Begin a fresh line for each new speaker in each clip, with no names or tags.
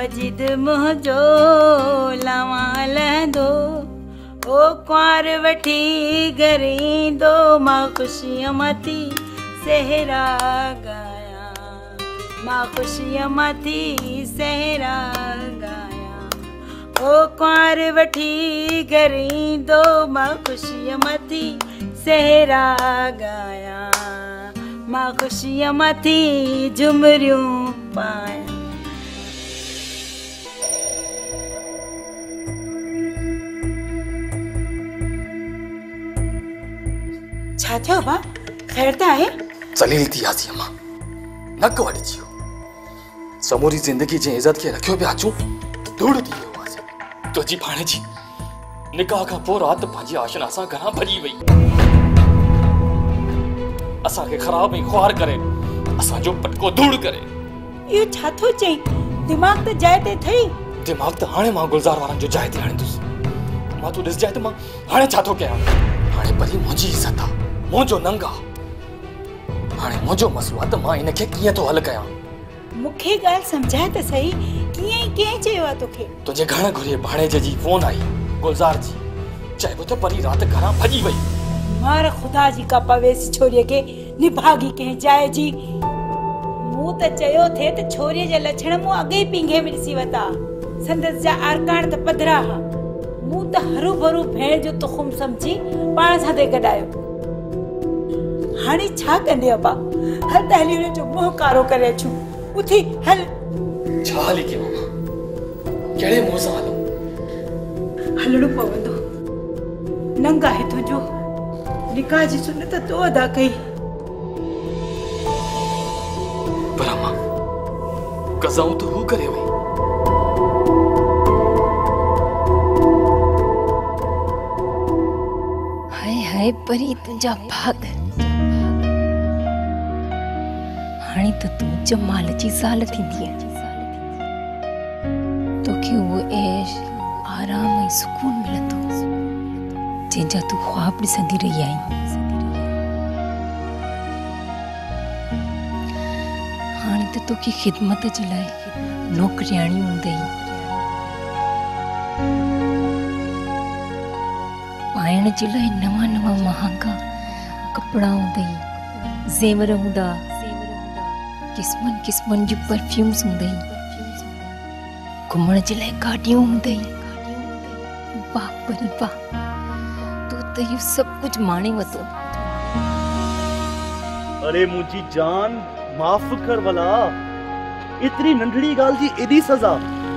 वजिद मुंहिंजो लवालंदो ओ कुंवार वठी घरींदो मां ख़ुशीअ मथी सहरा गाया मां ख़ुशीअ मथी सहरा गाया ओ कुंवार वठी घरींदो मां ख़ुशीअ मथी सहरा गाया मां ख़ुशीअ मथी झुमरियूं पाया। छा थियो बा ख़ैर त आहे?
ज़लील थी आसी अम्मा नक वड़ी जियो समूरी जिंदगी जी इज्जत के रखियो पे अचूं धूड़ थी वियो आहे तुझी भाणे जी निकाह का पोइ रात पंहिंजी आशना सां घरां भॼी वई असां खे ख़राब ऐं ख्वार करे असां जो पटको धूड़ करे।
इहो छा थो चई? दिमाग़ त जाइ ते थई।
दिमाग़ त हाणे मां गुलज़ार वारनि जो जाइ ते आणींदुसि मां तूं ॾिस जाए त मां हाणे छा थो कयां हाणे परी मुंहिंजी इज़त आहे मुंहिंजो नंग आहे हाणे मुंहिंजो मसलो आहे त मां इन खे कीअं थो हल कयां।
मूंखे ॻाल्हि सम्झाए त सही कीअं चयो आहे तोखे?
तुंहिंजे घणे घुरे भाणेजे जी फोन आई गुलज़ार जी चइबो त परी रात घरां भॼी वई।
मार ख़ुदा जी का पवेसी छोरीअ खे निभागी कंहिं जाइ जी। मूं त चयो थे त छोरीअ जे लछण मूं अॻे ई पिंघे में ॾिसी वता संदसि जा आरकाण त पधरा हा मूं त हरू भरू भेण जो तुख़ुम सम्झी पाण सां ते गॾायो। हाणे छा कंदे अबा? हल त हली जो मुंहुं कारो करे अचूं। उथी हल।
छा हली के मामा कहिड़े मुंहुं सां हलूं?
हलणो पवंदो नंग आहे तुंहिंजो निकाह जी सुन्नत तो अदा कई
पर अम्मा कज़ाऊं तो हू करे वई।
हाय हाय परी तुंहिंजा भाग हाणे त तूं जमाल जी ज़ाल थींदी तोखे उहो ऐश आराम ऐं सुकून मिलंदो जंहिंजा तूं ख्वाब ॾिसंदी रही आहीं। हाणे त तोखे ख़िदमत जे लाइ नौकरियाणी हूंदई पाइण जे लाइ नवां नवां महांगा कपिड़ा हूंदई ज़ेवर हूंदा किस्मनि किस्मनि जूं परफ्यूम्स हूंदई घुमण जे लाइ गाॾियूं हूंदई। वाह परी वाह तूं त इहो सभु कुझु माणे वतो।
अरे मुंहिंजी जान माफ़ कर भला एतिरी नंढड़ी ॻाल्हि जी एॾी सज़ा।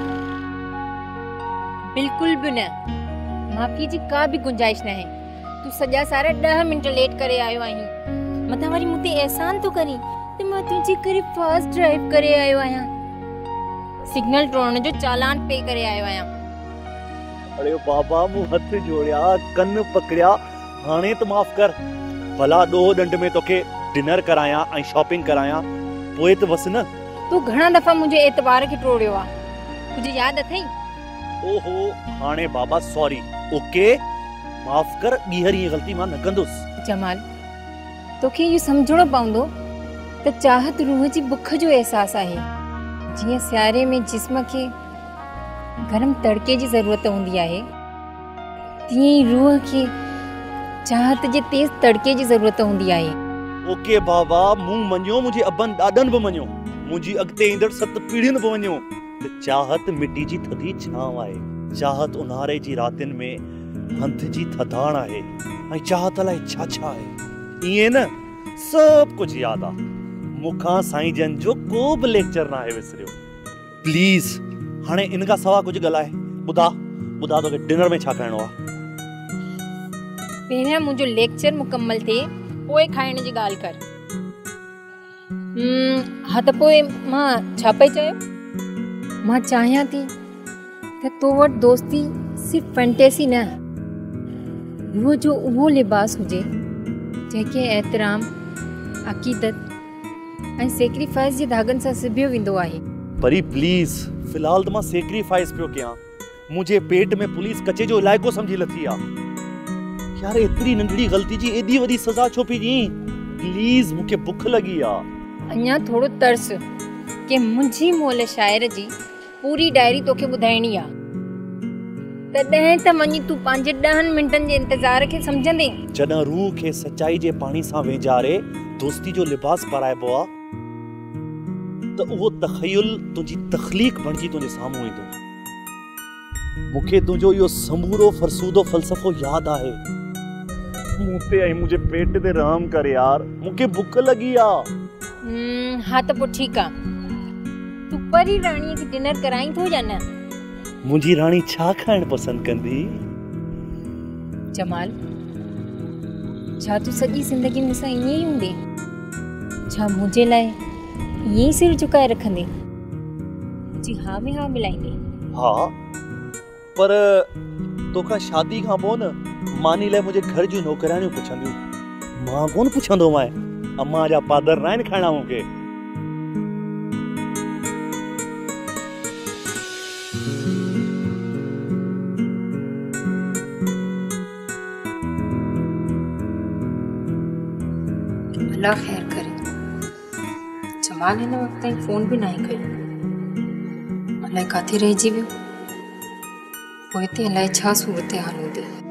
बिल्कुल भी न माफ़ी जी का भी गुंजाइश न है। तू सॼा सारा 10 मिनट लेट करे आयो आहीं मथां वरी मूं ते एहसान तो करी त मां तुंहिंजे करे फास्ट ड्राइव करे आयो आहियां सिग्नल तोड़न जो चालान पे करे आयो आहियां।
अरे बाबा मूं हथ जोड़िया कन पकड़िया हाणे त माफ़ कर भला ॾोह ॾंड में तोखे डिनर कराया ऐं शॉपिंग कराया पोइ त बस न।
तू घणा दफ़ा मुंहिंजे एतबार खे टोड़ियो आहे तुझे याद अथई?
ओहो हाणे बाबा सॉरी ओके माफ़ कर ॿीहर ये ग़लती मां न कंदुसि।
जमाल तोखे इहो सम्झणो पवंदो त चाहत रूह जी बुख जो एहसासु आहे। जीअं सियारे में जिस्म खे गरम तड़के जी ज़रूरत हूंदी आहे तीअं ई रूह खे चाहत जे तेज़ तड़के जी ज़रूरत हूंदी आहे।
ओके बाबा मूं मञियो मुंहिंजे अबनि ॾाॾनि बि मञियो मुंहिंजी अॻिते ईंदड़ 7 पीढ़ियुनि बि मञियो त चाहत मिटी जी थधी छांव आहे चाहत उन्हारे जी रातिनि में हंध जी थधाण आहे ऐं चाहत लाइ छा छा आहे ईअं न सभु कुझु यादि आहे। मूंखां साईं जन जो को बि लेक्चर न आहे विसरियो। प्लीज़ हाणे इन खां सवा कुझु ॻाल्हाए ॿुधा तोखे डिनर में छा करणो आहे?
पहिरियां मुंहिंजो लेक्चर मुकम्मल थिए पोइ खाइण जी ॻाल्हि कर। हा त पोइ मां छा पई चयो? मां चाहियां थी त तो वटि दोस्ती सिर्फ़ फैंटेसी न रूह जो उहो लिबास हुजे जंहिंखे एहतराम अक़ीदत ऐं सेक्रीफाइस जे धागनि सां सिबियो वेंदो आहे।
परी प्लीज़ फ़िलहाल त मां सेक्रीफाइस पियो कयां मुंहिंजे पेट में पुलिस कचे जो इलाइक़ो सम्झी लथी आहे। यार एतिरी नंढड़ी ग़लती जी एॾी वॾी सज़ा छो पई ॾीं? प्लीज़ मूंखे बुख लॻी आहे।
अञा थोरो तर्स कि मुंहिंजी मोल शाइर जी पूरी डायरी तोखे ॿुधाइणी आ। तॾहिं त वञी तूं 5-10 मिंटनि जे इंतज़ार खे सम्झंदे।
जॾहिं रूह खे सचाई जे पाणी सां वेझारे दोस्ती जो लिबास पाराइबो आ त उहो तख़य्युल तुंहिंजी तख़लीक़ बणिजी तुंहिंजे साम्हूं ईंदो। मूंखे तुंहिंजो इहो समूरो फरसूदो फ़लसफ़ो यादि आहे। मूं ते ऐं मुंहिंजे पेट ते रहम कर यार, मूंखे बुख लॻी आ।
हाँ त पोइ ठीकु आ, तूं परी राणीअ खे डिनर कराई थो या न?
मुंहिंजी राणी छा खाइण पसंद कंदी?
जमाल, छा तूं सॼी ज़िंदगी मूंसां ईअं ई हूंदे? छा मुंहिंजे लाइ ईअं ई सिर झुकाए रखंदे? जी हा में हा मिलाईंदे?
हा, पर तोखां शादी खां पोइ न मानी लाइ मुंहिंजे घर जूं नौकरानियूं पुछंदियूं। मां कोन पुछंदो मैं, अम्मा जा पादर न आहिनि खाइणा मूंखे।
अल्लाह खैर करे। जमाल हिन वक़्त ताईं फ़ोन बि न कयो। अलाए किथे रहिजी वियो। पोइ हिते अलाए छा सूरत हाल हूंदी।